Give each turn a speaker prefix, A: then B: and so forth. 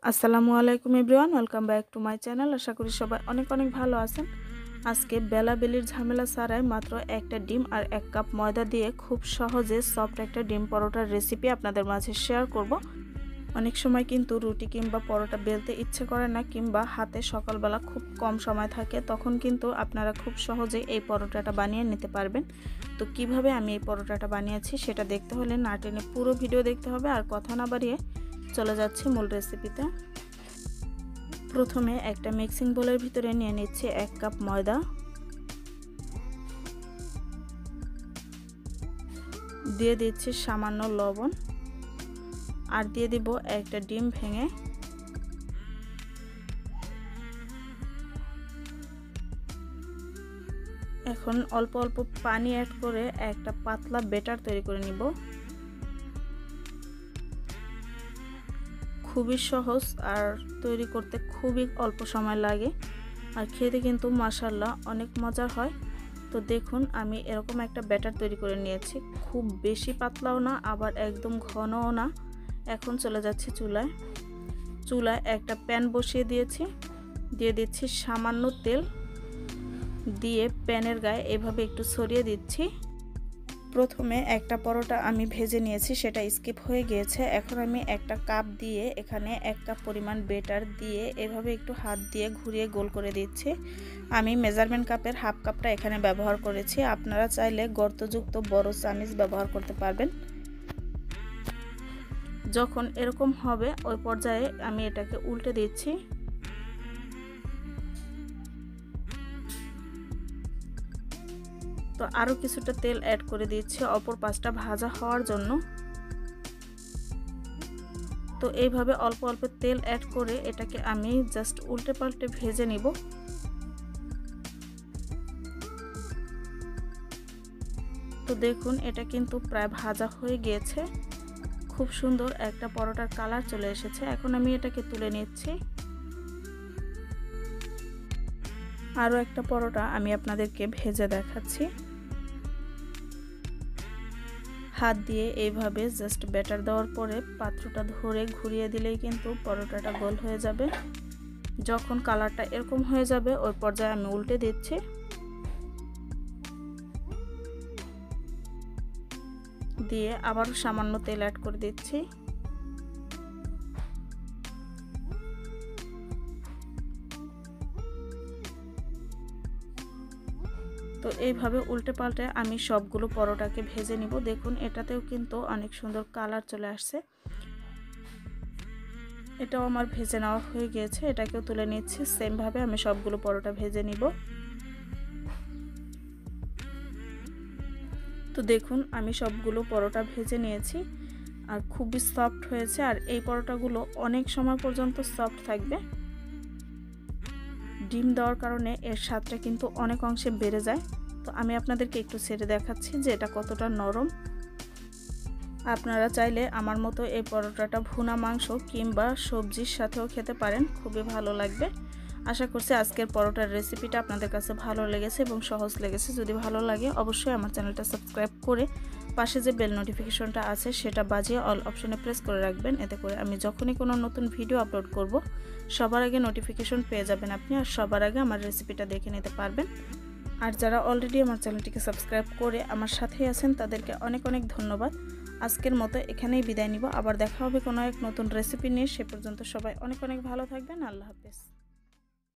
A: আসসালামু আলাইকুম everyone, welcome back to my channel. আশা করি সবাই অনেক অনেক ভালো আছেন। আজকে বেলাবেলির ঝামেলা ছাড়াই মাত্র একটা ডিম আর 1 কাপ ময়দা দিয়ে খুব সহজে সফট একটা ডিম পরোটার রেসিপি আপনাদের মাঝে শেয়ার করব। অনেক সময় কিন্তু রুটি কিংবা পরোটা বেলতে ইচ্ছে করে না, কিংবা হাতে সকালবেলা খুব কম সময় থাকে, তখন কিন্তু আপনারা খুব সহজে এই পরোটাটা বানিয়ে নিতে পারবেন। তো কিভাবে আমি এই পরোটাটা বানিয়েছি সেটা দেখতে হলে না টেনে পুরো ভিডিও দেখতে হবে। আর কথা না বাড়িয়ে চলে যাচ্ছি মূল রেসিপিতে। প্রথমে একটা মিক্সিং বোলের ভিতরে নিয়ে নিচ্ছি 1 কাপ ময়দা, দিয়ে দিচ্ছি সামান্য লবণ, আর দিয়ে দিব একটা ডিম ভেঙে। এখন অল্প অল্প পানি অ্যাড করে একটা পাতলা ব্যাটার তৈরি করে নিব। খুবই সহজ আর তৈরি করতে খুবই অল্প সময় লাগে, আর খেতে কিন্তু মাশাআল্লাহ অনেক মজার হয়। তো দেখুন আমি এরকম একটা ব্যাটার তৈরি করে নিয়েছি, খুব বেশি পাতলাও না আবার একদম ঘনও না। এখন চলে যাচ্ছি চুলায় একটা প্যান বসিয়ে দিয়েছি, দিয়ে দিচ্ছি সামান্য তেল, দিয়ে প্যানের গায়ে এভাবে একটু ছড়িয়ে দিচ্ছি। প্রথমে একটা পরোটা আমি ভেজে নিয়েছি, সেটা স্কিপ হয়ে গিয়েছে। এখন আমি একটা কাপ দিয়ে এখানে 1 কাপ পরিমাণ বেটার দিয়ে এভাবে একটু হাত দিয়ে ঘুরিয়ে গোল করে দিচ্ছি। আমি মেজারমেন্ট কাপের হাফ কাপটা এখানে ব্যবহার করেছি, আপনারা চাইলে গর্তযুক্ত বড় চামিচ ব্যবহার করতে পারবেন। যখন এরকম হবে ওই পর্যায়ে আমি এটাকে উল্টে দিচ্ছি। তো আরও কিছুটা তেল অ্যাড করে দিচ্ছি অপর পাশটা ভাজা হওয়ার জন্য। তো এইভাবে অল্প অল্প তেল অ্যাড করে এটাকে আমি জাস্ট উল্টে পাল্টে ভেজে নিব। তো দেখুন এটা কিন্তু প্রায় ভাজা হয়ে গিয়েছে, খুব সুন্দর একটা পরোটার কালার চলে এসেছে। এখন আমি এটাকে তুলে নিচ্ছি। আরও একটা পরোটা আমি আপনাদেরকে ভেজে দেখাচ্ছি। হাত দিয়ে এইভাবে জাস্ট ব্যাটার দেওয়ার পরে পাত্রটা ধরে ঘুরিয়ে দিলেই কিন্তু পরোটাটা গোল হয়ে যাবে। যখন কালারটা এরকম হয়ে যাবে ওই পর্যায়ে আমি উল্টে দিচ্ছি। দিয়ে আবারও সামান্য তেল অ্যাড করে দিচ্ছি। তো এইভাবে উল্টে পাল্টে আমি সবগুলো পরোটাকে ভেজে নিব। দেখুন এটাতেও কিন্তু অনেক সুন্দর কালার চলে আসছে। এটাও আমার ভেজে নেওয়া হয়ে গিয়েছে, এটাকেও তুলে নিচ্ছি। সেম ভাবে আমি সবগুলো পরোটা ভেজে নিব। তো দেখুন আমি সবগুলো পরোটা ভেজে নিয়েছি, আর খুবই সফট হয়েছে। আর এই পরোটাগুলো অনেক সময় পর্যন্ত সফট থাকবে। ডিম দেওয়ার কারণে এর স্বাদটা কিন্তু অনেক অংশে বেড়ে যায়। তো আমি আপনাদেরকে একটু ছেড়ে দেখাচ্ছি যে এটা কতটা নরম। আপনারা চাইলে আমার মতো এই পরোটাটা ভুনা মাংস কিংবা সবজির সাথেও খেতে পারেন, খুবই ভালো লাগবে। আশা করছি আজকের পরোটার রেসিপিটা আপনাদের কাছে ভালো লেগেছে এবং সহজ লেগেছে। যদি ভালো লাগে অবশ্যই আমার চ্যানেলটা সাবস্ক্রাইব করে পাশে যে বেল নোটিফিকেশনটা আছে সেটা বাজিয়ে অল অপশনে প্রেস করে রাখবেন। এতে করে আমি যখনই কোনো নতুন ভিডিও আপলোড করব সবার আগে নোটিফিকেশন পেয়ে যাবেন আপনি, আর সবার আগে আমার রেসিপিটা দেখে নিতে পারবেন। আর যারা অলরেডি আমার চ্যানেলটিকে সাবস্ক্রাইব করে আমার সাথেই আছেন তাদেরকে অনেক অনেক ধন্যবাদ। আজকের মতো এখানেই বিদায় নিব, আবার দেখা হবে কোনো এক নতুন রেসিপি নিয়ে। সে পর্যন্ত সবাই অনেক অনেক ভালো থাকবেন। আল্লাহ হাফেজ।